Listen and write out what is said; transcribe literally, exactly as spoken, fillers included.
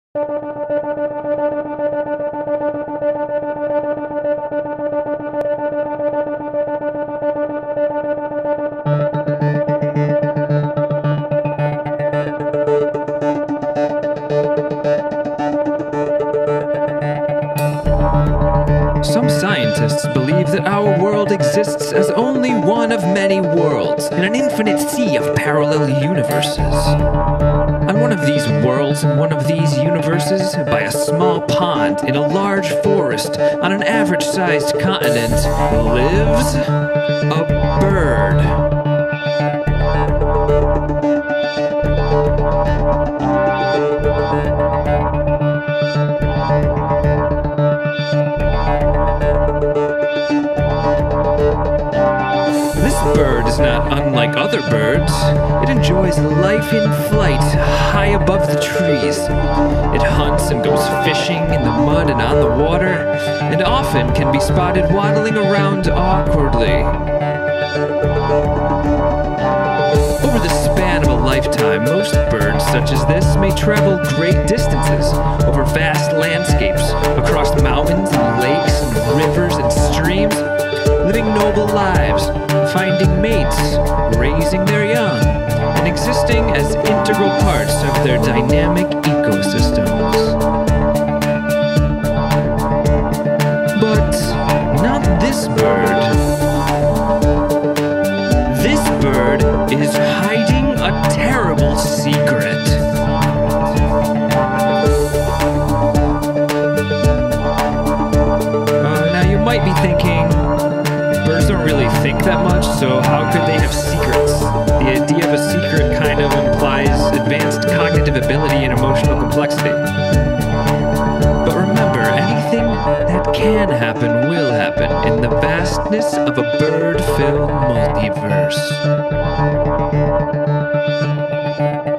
Some scientists believe that our world exists as only one of many worlds in an infinite sea of parallel universes. On one of these worlds in one of these universes, by a small pond in a large forest on an average-sized continent, lives a bird. This bird is not unlike other birds. It enjoys life in flight, high above the trees. It hunts and goes fishing in the mud and on the water, and often can be spotted waddling around awkwardly. Over the span of a lifetime, most birds such as this may travel great distances over vast landscapes, across mountains and lakes and rivers and streams, living noble lives, finding mates, raising their young, and existing as integral parts of their dynamic ecosystems. But not this bird. This bird is hiding a terrible secret. Uh, now you might be thinking, birds don't really think that much, so how could they have secrets? The idea of a secret kind of implies advanced cognitive ability and emotional complexity. But remember, anything that can happen will happen in the vastness of a bird-filled multiverse.